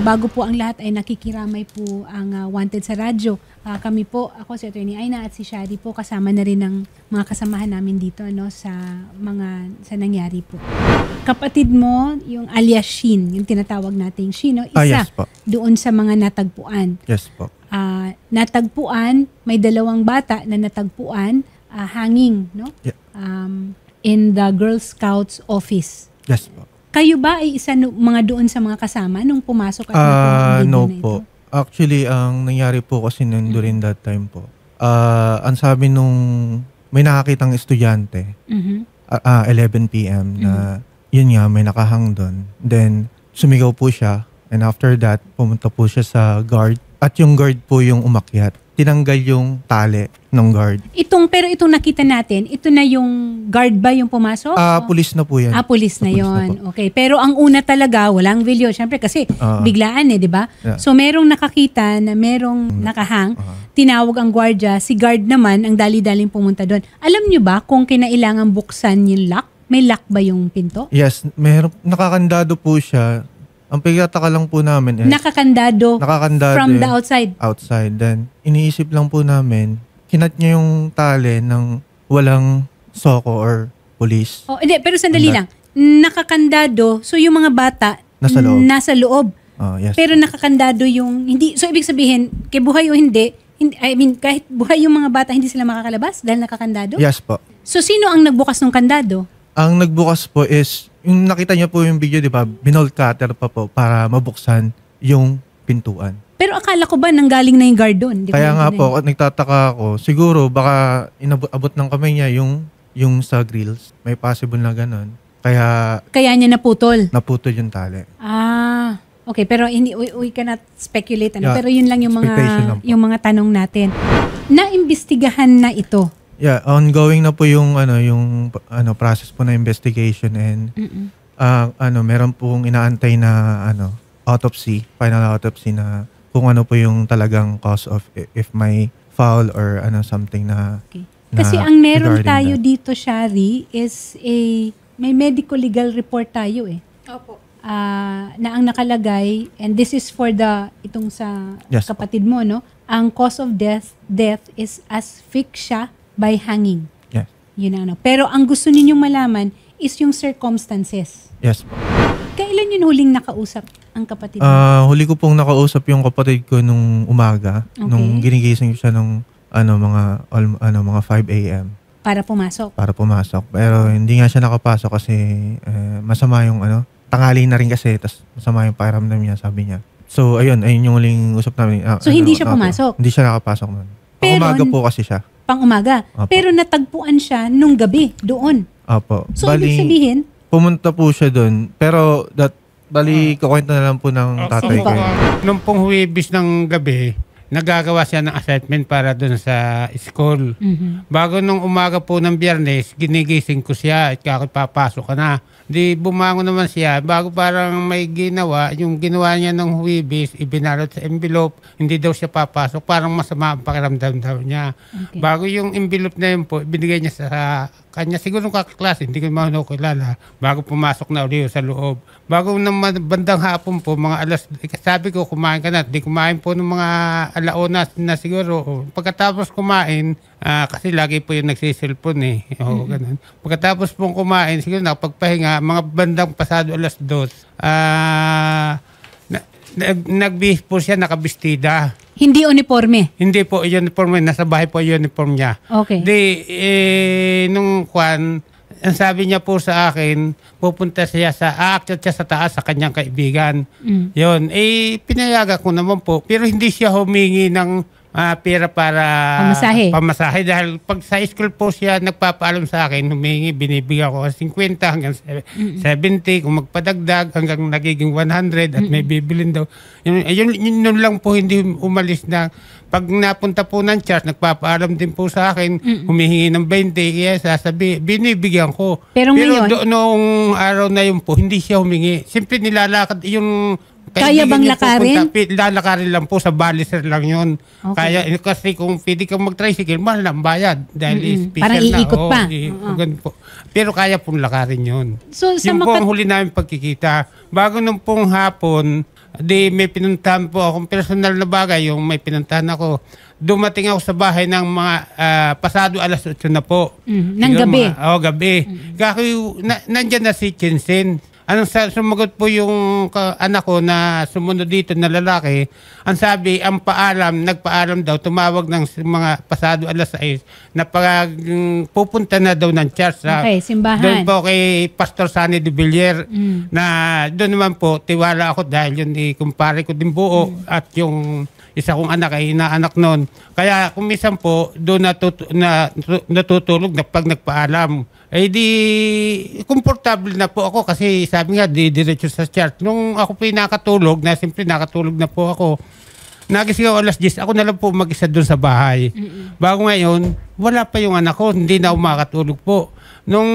bago po ang lahat ay nakikiramay po ang Wanted sa radyo. Kami po, ako si Attorney Aina at si Shari po, kasama na rin ng mga kasamahan namin dito sa nangyari po. Kapatid mo, yung alias Shin, yung tinatawag nating Shin, no? Isa yes po. Doon sa mga natagpuan. Yes po. Natagpuan, may 2 bata na natagpuan hanging, no? Yeah. In the Girl Scouts office. Yes po. Kayo ba ay isa mga doon sa mga kasama nung pumasok at nakuha ang video No na ito? po. Actually, ang nangyari po kasi during that time po, ang sabi nung may nakakitang estudyante, 11 p.m. na yun nga, may nakahang doon. Then, sumigaw po siya. And after that, pumunta po siya sa guard. At yung guard po yung umakyat. Tinanggal yung tali ng guard. Pero itong nakita natin, ito na yung guard ba yung pumasok? Pulis na po yan. Pulis na yon. Okay. Pero ang una talaga, walang video. Siyempre kasi biglaan di ba? Yeah. So merong nakakita na merong nakahang, tinawag ang guardia, si guard naman ang dali-daling pumunta doon. Alam nyo ba kung kinailangan buksan yung lock? May lock ba yung pinto? Yes, nakakandado po siya. Ang pagkataka lang po namin nakakandado from the outside. Outside. Then, iniisip lang po namin, kinat niya yung tali ng walang soko or police. Hindi, pero sandali lang. Nakakandado, so yung mga bata nasa loob. Yes. Pero nakakandado yung hindi. So ibig sabihin, kay buhay o hindi, kahit buhay yung mga bata, hindi sila makakalabas dahil nakakandado? Yes po. So sino ang nagbukas ng kandado? Ang nagbukas po is, yung nakita niya po yung video, di ba, binolt cutter pa po para mabuksan yung pintuan. Pero akala ko ba nanggaling na yung guard doon? Kaya nga po, nagtataka ako, siguro baka inabot ng kamay niya yung sa grills. May possible na ganun. Kaya niya naputol? Naputol yung tali. Okay, pero hindi, we cannot speculate. Yeah, pero yun lang yung mga tanong natin. Naimbestigahan na ito? Yeah, ongoing na po yung process po na investigation and meron pong inaantay na autopsy, final autopsy na kung ano po yung talagang cause of if may foul or something na. Okay. Kasi ang meron tayo dito, Shari, is may medical legal report tayo Opo. Na ang nakalagay, and this is for itong sa kapatid mo, no? Ang cause of death is asphyxia by hanging. Yes. Yun ang Pero ang gusto ninyong malaman is yung circumstances. Yes po. Kailan yun huling nakausap ang kapatid mo? Huli ko pong nakausap yung kapatid ko nung umaga. Okay. Nung ginigising ko siya nung mga 5 a.m. Para pumasok? Pero hindi nga siya nakapasok kasi masama yung tanghali na rin kasi, tas masama yung pakiramdam niya, sabi niya. So, ayun yung huling usap namin. So, hindi siya pumasok? Hindi siya nakapasok nun. Umaga po kasi siya. Pang-umaga? Opo. Pero natagpuan siya nung gabi, doon? Opo. So, ibig sabihin? Pumunta po siya doon. Pero, kukwento na lang po ng tatay ko. Nung pong Huwebes ng gabi, nagagawa siya ng assignment para doon sa school. Bago nung umaga po ng Biyernes, ginigising ko siya at papasok ka na. Di bumangon naman siya, bago parang may ginawa, yung ginawa niya ng Huwebes, ibinalot sa envelope, hindi daw siya papasok, parang masama ang pakiramdam daw niya. Okay. Bago yung envelope na yun po, binigay niya sa kanya, siguro kakaklase, hindi ko naman kilala, bago pumasok na ulit sa loob. Bago ng bandang hapon po, mga sabi ko, kumain ka na, di kumain po ng mga alauna na siguro. Pagkatapos kumain, kasi lagi po yung nagsiselfon ganun. Pagkatapos pong kumain, siguro nakapagpahinga, mga bandang pasado 2:00, nagbihis po siya, nakabistida. Hindi uniforme? Hindi po uniforme, nasa bahay po uniform niya. Okay. Ang sabi niya po sa akin, pupunta siya aakyat siya sa taas sa kanyang kaibigan. Yun, pinayagan ko naman po, pero hindi siya humingi ng pera para pamasahe dahil pag sa school po siya nagpapaalam sa akin, humingi, binibigyan ko 50 hanggang 70, kung magpadagdag hanggang nagiging 100 at may bibilin daw. Yun lang po, hindi umalis na. Pag napunta po ng church, nagpapaalam din po sa akin, humihingi ng 20, binibigyan ko. Pero ngayon, noong araw na yun po, hindi siya humingi. Simple nilalakad yung kaya bang lakarin? Lalakarin lang po, sa baliser lang yun. Okay. Kaya, kasi kung pwede kang mag-tricycle, mahal na ang bayad. Dahil special parang iikot pa. Po. Pero kaya pong lakarin yun. So, yung pong huli namin pagkikita. Bago nung pong hapon, Di may pinuntahan po akong personal na bagay, yung may pinuntahan ako. Dumating ako sa bahay ng mga pasado alas 8 na po. Ng Siguro gabi? Gabi. Nandyan na si Chinsen. Sumagot po yung anak ko na sumunod dito na lalaki. Ang sabi, nagpaalam daw, tumawag ng mga pasado alas 6 na pupunta na daw ng church. Okay, simbahan. Doon po kay Pastor Sunny de Villiers na doon naman po, tiwala ako dahil yun kumpare ko din buo at yung isa kong anak ay inaanak noon. Kaya kung minsan po, doon natutulog na pag nagpaalam. Eh di, komportable na po ako kasi sabi nga, diretso sa church. Nung ako po nakatulog, siyempre nakatulog na po ako. Nagising ako alas 10, ako na lang po mag-isa doon sa bahay. Bago ngayon, wala pa yung anak ko, hindi na ako makatulog po. Nung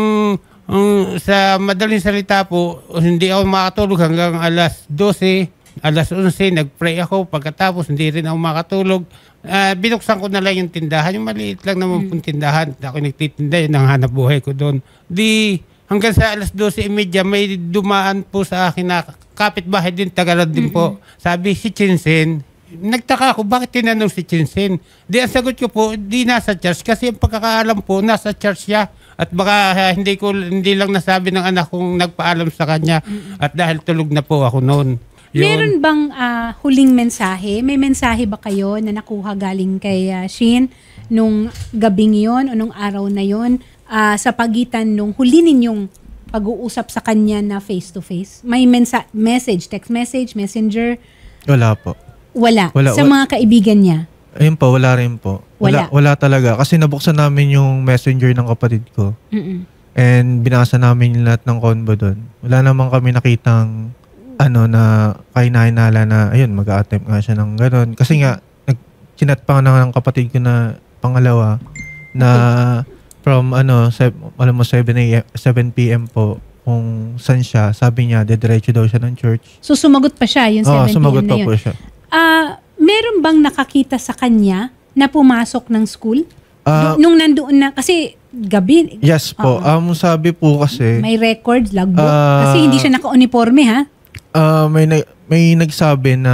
sa madaling salita po, hindi ako makatulog hanggang alas 12, alas 11, nag-pray ako. Pagkatapos, hindi rin ako makatulog. Binuksan ko na lang yung tindahan. Yung maliit lang naman pong tindahan. Ako nagtitinda yun, ang hanap buhay ko doon. Hanggang sa alas 12:30, may dumaan po sa akin na kapitbahay din, Tagalog din po. Sabi, si Chinsen. Nagtaka ako, bakit tinanong si Chinsen? Ang sagot ko po, di nasa church. Kasi ang pagkakaalam po, nasa church siya. At baka hindi lang nasabi ng anak kong nagpaalam sa kanya. At dahil tulog na po ako noon. Meron bang huling mensahe? May mensahe ba kayo na nakuha galing kay Shin nung gabing yon o nung araw na yon sa pagitan nung huli ninyong pag-uusap sa kanya na face-to-face? May message, text message, messenger? Wala po. Wala. Sa mga kaibigan niya? Ayun po, wala rin po. Wala talaga. Kasi nabuksan namin yung messenger ng kapatid ko. And binasa namin lahat ng convo doon. Wala naman kami nakitang na kainahinala na ayun, mag-a-attempt nga siya ng gano'n. Kasi nga, chinat pa nga ng kapatid ko na pangalawa na from 7 p.m. po kung saan siya. Sabi niya, dediretso daw siya ng church. So sumagot pa siya yung 7 p.m. sumagot na pa yun? po siya. Meron bang nakakita sa kanya na pumasok ng school? Nung nandoon na, kasi gabi. Yes po. Sabi po kasi, may records, logbook. Kasi hindi siya naka-uniforme, ha? May nagsabi na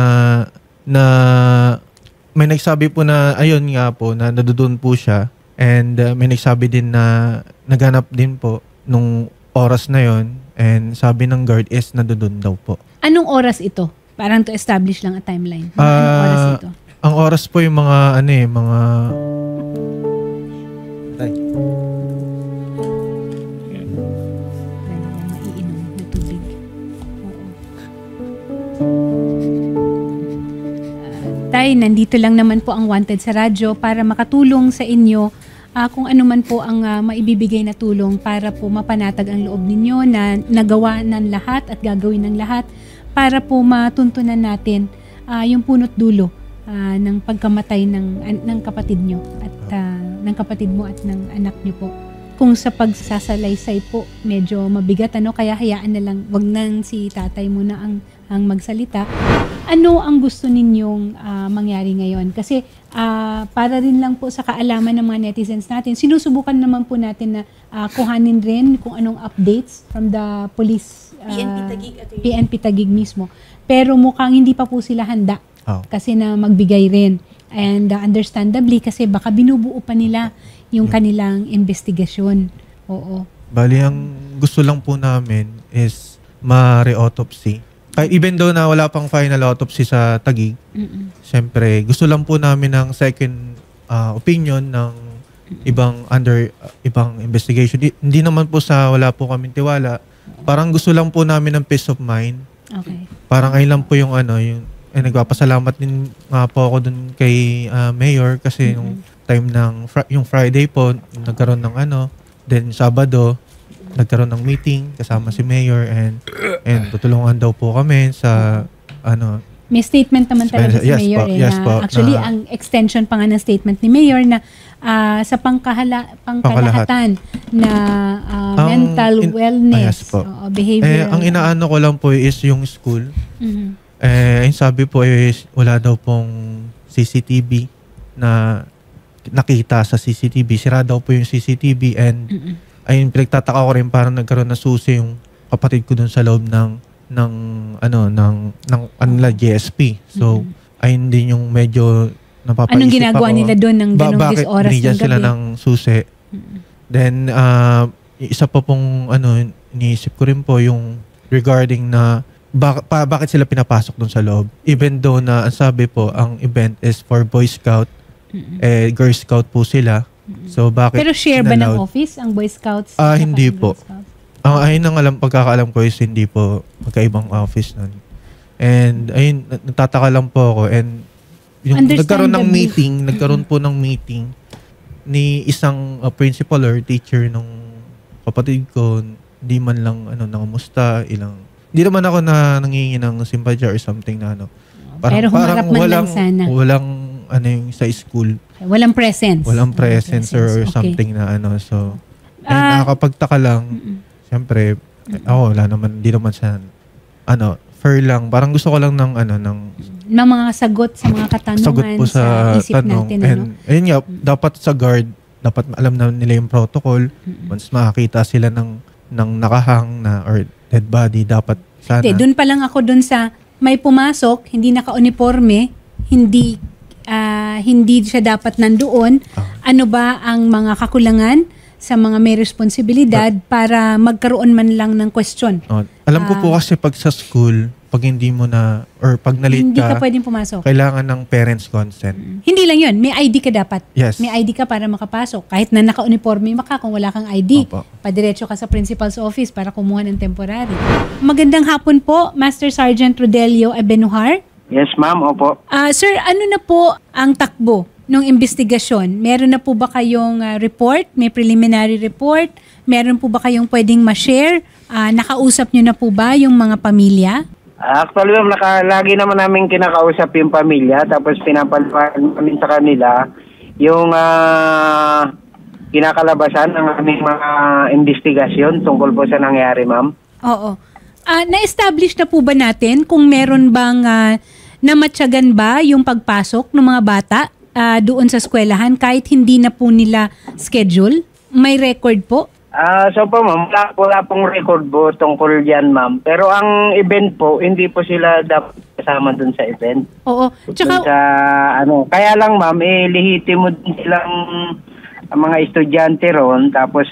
may nagsabi po na ayun nga po na nandoon po siya, and may nagsabi din na naghanap din po nung oras na yon, and sabi ng guard is nandoon daw po. Anong oras ito? Parang to establish lang a timeline. Anong oras ito? Ang oras po yung mga mga nandito lang naman po ang Wanted sa radyo para makatulong sa inyo kung ano man po ang maibibigay na tulong para po mapanatag ang loob ninyo na nagawa ng lahat at gagawin ng lahat para po matuntunan natin yung punot dulo ng pagkamatay ng kapatid nyo at ng kapatid mo at ng anak nyo po. Kung sa pagsasalaysay po medyo mabigat, kaya hayaan na lang, wag nang si tatay muna ang magsalita. Ano ang gusto ninyong mangyari ngayon? Kasi para rin lang po sa kaalaman ng mga netizens natin, sinusubukan naman po natin na kuhanin rin kung anong updates from the police, PNP Taguig mismo. Pero mukhang hindi pa po sila handa kasi na magbigay rin. And understandably, kasi baka binubuo pa nila yung kanilang investigasyon. Oo. Bali, ang gusto lang po namin is ma-re-autopsy. Kahit even though na wala pang final autopsy sa Taguig, siyempre, gusto lang po namin ng second opinion ng ibang investigation. Hindi naman po sa wala po kaming tiwala. Parang gusto lang po namin ng peace of mind. Okay. Parang ayun lang po yung nagpapasalamat din nga po ako dun kay Mayor kasi yung time ng yung Friday po, nagkaroon ng then Sabado, nagkaroon ng meeting kasama si Mayor and tutulungan daw po kami sa May statement naman talaga si Mayor actually ang extension pa nga ng statement ni Mayor na sa pangkalahatan na mental wellness, behavior. Ang inaano ko lang po is yung school. Yung sabi po is wala daw pong CCTV na nakita sa CCTV. Sira daw po yung CCTV and ayun, pinagtataka ko rin parang nagkaroon na susi yung kapatid ko dun sa loob ng GSP. So ayun din yung medyo napapaisip Anong ginagawa ako, nila doon ng ganong bakit oras ng binigyan gabi? sila ng susi. Then isa pa pong iniisip ko rin po yung regarding na bakit sila pinapasok doon sa loob. Even though na ang sabi po ang event is for Boy Scout, Girl Scout po sila. So bakit Pero share ba ng inallowed? office ang Boy Scouts? at Hindi ang po. Girl Scouts? Ang ayun ang pagkakaalam ko is hindi po magkaibang office nun. And ayun, natataka lang po ako. And yung nagkaroon po ng meeting ni isang principal or teacher nung kapatid ko, hindi man lang nangamusta, hindi naman ako na nangingi ng sympathy or something na Pero humarap man lang sana. Walang yung sa school. Walang presence. Walang presence or Okay. something na So, nakakapagtaka lang. Siyempre, ako wala naman, hindi naman siya, fair lang. Parang gusto ko lang ng mga sagot sa mga katanungan sagot po sa isip tanong. natin. And ayun nga, dapat sa guard, dapat alam na nila yung protocol. Once makakita sila ng nakahang na or dead body, dapat sana. Doon pa lang ako doon sa may pumasok, hindi naka-uniforme, hindi siya dapat nandoon. Ano ba ang mga kakulangan sa mga may responsibilidad para magkaroon man lang ng question? Alam ko po kasi pag sa school, pag hindi mo na, or pag nalit Hindi ka ka, pwedeng pumasok. kailangan ng parents' consent. Hindi lang yun. May ID ka dapat. Yes. May ID ka para makapasok. Kahit na naka-uniforme ka, kung wala kang ID, Opo. padiretso ka sa principal's office para kumuha ng temporary. Magandang hapon po, Master Sergeant Rodelio Abenujar. Yes, ma'am. Opo. Sir, ano na po ang takbo ng investigasyon? Meron na po ba kayong report? May preliminary report? Meron po ba kayong pwedeng ma-share? Nakausap nyo na po ba yung mga pamilya? Actually, ma'am, lagi naman namin kinakausap yung pamilya, tapos pinapaliwanag namin sa kanila yung kinakalabasan ng aming mga investigasyon tungkol po sa nangyari, ma'am. Oo. Na-establish na po ba natin kung meron bang namatyagan ba yung pagpasok ng mga bata doon sa eskwelahan kahit hindi na po nila schedule? May record po? So po, ma'am, wala pong record po tungkol dyan, ma'am. Pero ang event po, hindi po sila dapat kasama dun sa event. Oo. Tsaka, Dun sa, kaya lang, ma'am, lihiti mo din silang mga estudyante ron, tapos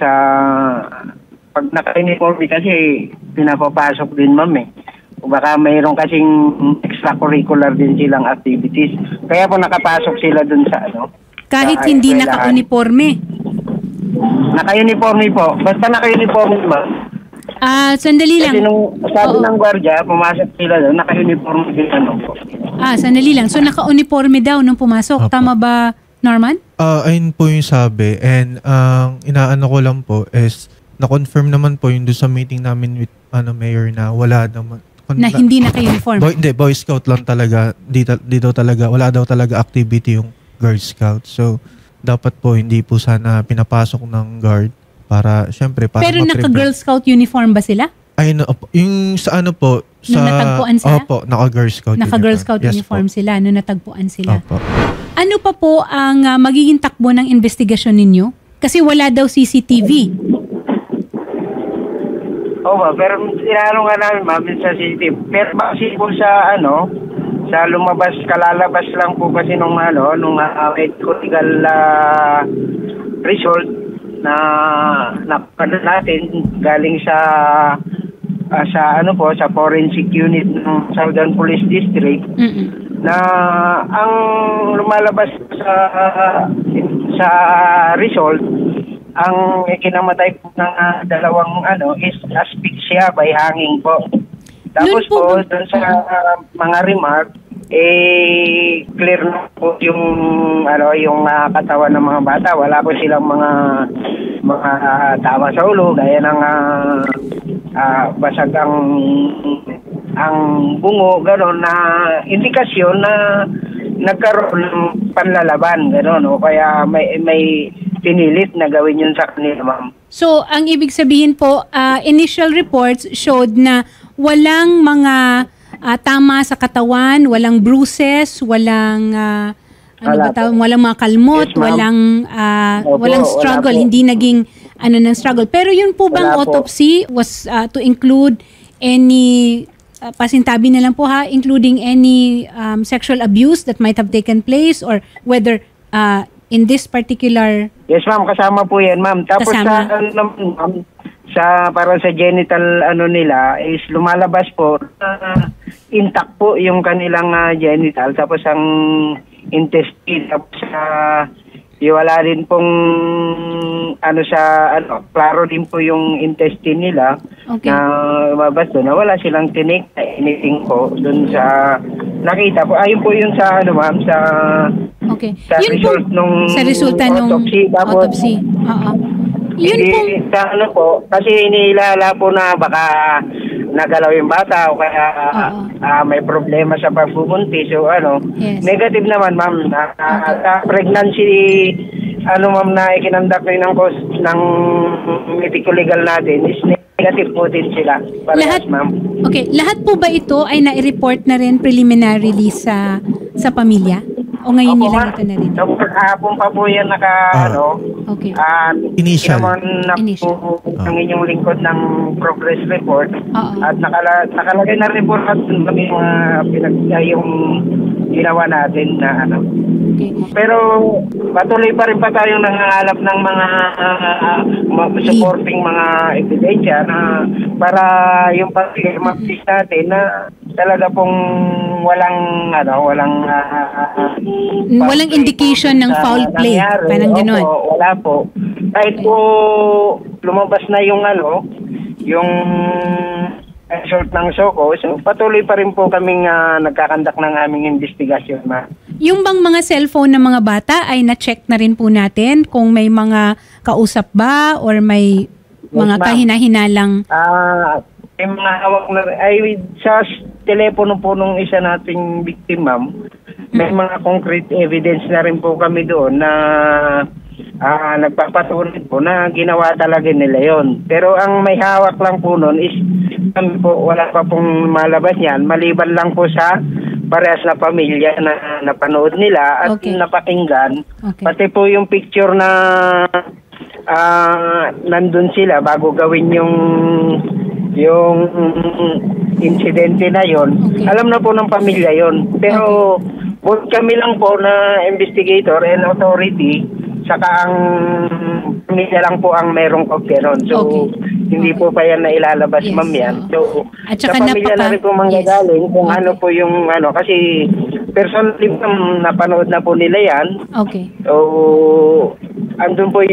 pag naka-uniforme kasi pinapapasok din, ma'am, baka mayroon kasing extracurricular din silang activities. Kaya po nakapasok sila dun sa kahit sa hindi eskwelahan. naka-uniforme. Naka-uniforme po. Basta naka-uniforme, ma'am. Sandali lang. Kasi nung sabi Oo. ng gwardiya, pumasok sila doon, naka-uniforme din po. Sandali lang. So, naka-uniforme daw nung pumasok. Opo. Tama ba, Norman? Ayun po yung sabi. And inaano ko lang po is na-confirm naman po yung doon sa meeting namin with Mayor na wala naman. Na hindi naka-uniform. Boy Scout lang talaga. Di daw talaga, wala daw talaga activity yung Girl Scout. So, dapat po hindi po sana pinapasok ng guard para, syempre, para Pero naka-Girl Scout uniform ba sila? Ayun, yung sa po, sa... Nung natagpuan sila? Opo, naka-Girl Scout Naka-Girl Scout Yes uniform po. sila nung natagpuan sila. Opo. Ano pa po ang magiging takbo ng investigasyon ninyo? Kasi wala daw CCTV. Pero tinanong nga namin, ma'am, sa CCTV. Pero kasi po sa sa lumabas, kalalabas lang po kasi nung medical result na natin galing sa sa forensic unit ng Southern Police District na ang lumalabas sa result, ang kinamatay po ng dalawang is asphyxia by hanging po. Tapos po, doon sa mga remark, clear na po yung katawan ng mga bata. Wala po silang mga tama sa ulo, gaya ng basag ang bungo, gano'n, na indikasyon na nagkaroon ng panlalaban, gano'n, o kaya may pinilit na gawin yun sa kanila, ma'am. So, ang ibig sabihin po, initial reports showed na walang mga tama sa katawan, walang bruises, walang walang mga kalmot, Yes, ma'am. walang Opo, struggle, wala po. hindi naging ng struggle. Pero yun po bang Wala po. autopsy was to include any pasintabi na lang po ha, including any sexual abuse that might have taken place or whether in this particular... Yes, ma'am. Kasama po yan, ma'am. Tapos Kasama. ma'am, para sa genital nila is lumalabas po intact po yung kanilang genital. Tapos ang intestine. Tapos wala din pong klaro din po yung intestine nila na lumabas doon. Wala silang tinik anything po doon sa nakita po. Ayun po yun sa ma'am, sa sa yun result sa resulta nung autopsy. Yun po. Kasi inilala po na baka nagalaw yung bata o kaya may problema sa pagbubuntis. So negative naman ma'am. Sa pregnancy ma'am na ikinandak rin ng medical legal natin is negative po din sila. Parehas, ma'am. Okay, lahat po ba ito ay na-report na rin preliminarily sa pamilya? O ngayon nila ito na rin? Kahapon pa po yan initial. Po ang inyong lingkod ng progress report. At nakalagay na rin po natin kami yung ginawa natin na Okay. Pero patuloy pa rin pa tayong nangangalap ng mga supporting mga ebidensya na para yung pag-mapis natin na talaga pong walang indication ng foul play. Parang gano'n. Wala po. Kahit po lumabas na yung result ng SOCO, so patuloy pa rin po kaming nagkakandak ng aming investigasyon. Yung bang mga cellphone ng mga bata ay na-check na rin po natin kung may mga kausap ba or may mga kahina-hinalang... may mga hawak na sa telepono po nung isa nating victim, ma'am, may mga concrete evidence na rin po kami doon na nagpapatunay po na ginawa talaga nila yon. Pero ang may hawak lang po noon is kami po, wala pa pong malabas yan, maliban lang po sa parehas na pamilya na napanood nila at napakinggan. Pati po yung picture na nandun sila bago gawin yung insidente na yon. Alam na po ng pamilya yon. Pero kami lang po na investigator and authority, saka ang pamilya lang po ang merong kopya nun. So, hindi po pa yan na ilalabas, ma'am, yan. So, sa pamilya na rin po manggagaling kung ano po yung kasi personally, ma'am, napanood na po nila yan. So, andun po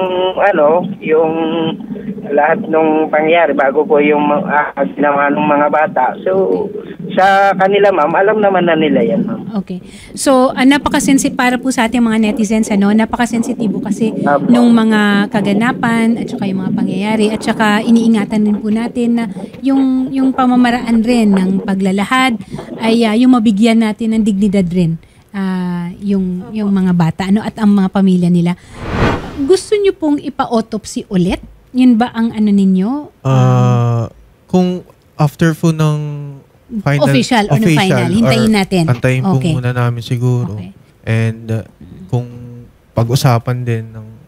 yung lahat ng pangyari bago po yung ginawa ng mga bata. So, sa kanila, ma'am, alam naman na nila yan, ma'am. So, napakasensitibo para po sa ating mga netizens, napakasensitibo kasi nung mga kaganapan at saka yung mga pangyayari at saka iniingatan din po natin na yung pamamaraan rin ng paglalahad ay yung mabigyan natin ng dignidad rin yung mga bata at ang mga pamilya nila. Gusto nyo pong ipa-autopsy ulit? Yun ba ang ninyo? Kung after po ng official, hintayin natin. Antayin po muna namin siguro. And kung pag-usapan din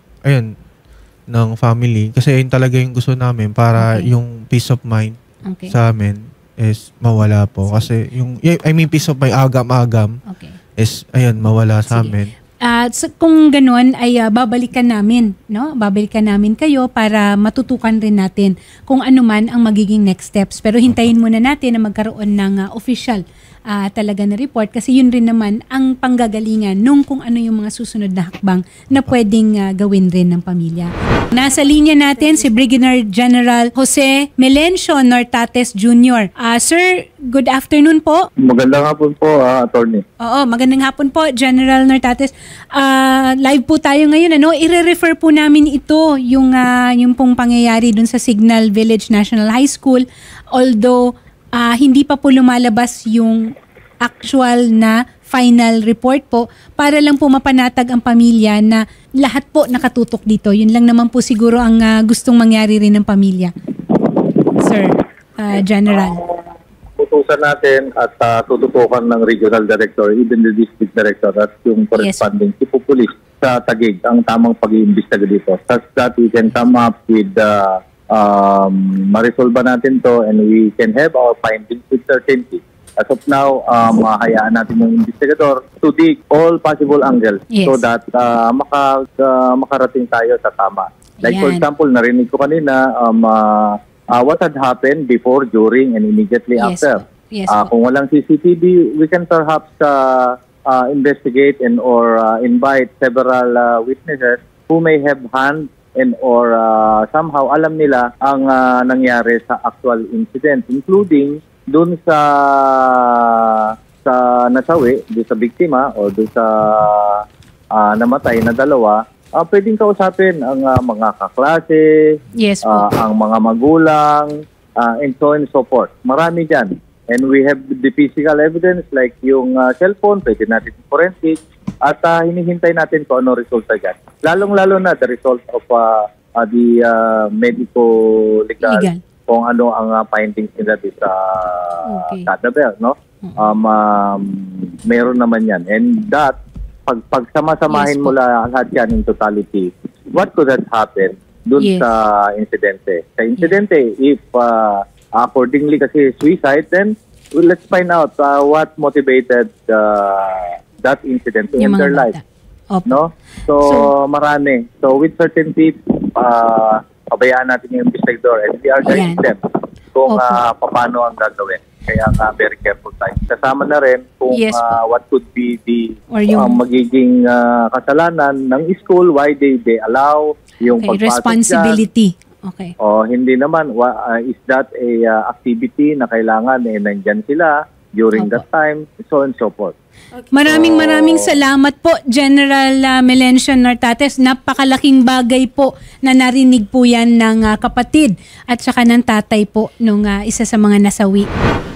ng family, kasi yun talaga yung gusto namin para yung peace of mind sa amin is mawala po. Kasi peace of mind, agam-agam is mawala sa amin. Kung ganoon ay babalikan namin, Babalikan namin kayo para matutukan rin natin kung ano man ang magiging next steps. Pero hintayin muna natin na magkaroon ng official talaga na report kasi yun rin naman ang panggagalingan nung kung ano yung mga susunod na hakbang na pwedeng gawin rin ng pamilya. Nasa linya natin si Brigadier General Jose Melencio Nortates Jr. Sir, good afternoon po. Magandang hapon po, attorney. Oo, magandang hapon po, General Nortates. Live po tayo ngayon. I-refer po namin ito, yung pong pangyayari dun sa Signal Village National High School. Although, hindi pa po lumalabas yung actual na final report po para lang po mapanatag ang pamilya na lahat po nakatutok dito. Yun lang naman po siguro ang gustong mangyari rin ng pamilya. Sir, General. Tutusan natin at tututukan ng regional director, even the district director at yung corresponding chief of police sa Taguig ang tamang pag-iimbestiga dito. Such that we can come up with ma-resolve natin to and we can have our findings with certainty. As of now, hayaan natin yung investigador to dig all possible angles so that makarating tayo sa tama. Like for example, narinig ko kanina what had happened before, during, and immediately after. Kung walang CCTV, we can perhaps investigate and or invite several witnesses who may have hand and or somehow alam nila ang nangyari sa actual incident, including dun sa nasawi, dun sa biktima o dun sa namatay na dalawa. Pwedeng kausapin ang mga kaklase, ang mga magulang, and so on and so forth. Marami dyan. And we have the physical evidence like yung cellphone, pwede natin forensic, at hinihintay natin kung ano resulta dyan. Lalong-lalo na the result of the medico-legal kung ano ang findings nila sa Cadabel, no? Meron naman yan. And that, pag sama-samahin mo lahat yan in totality, what could have happened dun sa insidente? Sa insidente, if accordingly kasi suicide, then let's find out what motivated that incident to end their life. No? So, marami. So, with certainty, pabayaan natin yung investigador and we are guiding them kung paano ang gagawin. Kaya very careful tayo. Kasama na rin kung what could be the magiging kasalanan ng school, why they allow yung responsibility. Okay. O hindi naman, is that a activity na kailangan nandyan sila during that time, so and so forth. Okay. Maraming salamat po, General Melencio Nartates. Napakalaking bagay po na narinig po yan ng kapatid at saka ng tatay po nung isa sa mga nasawi.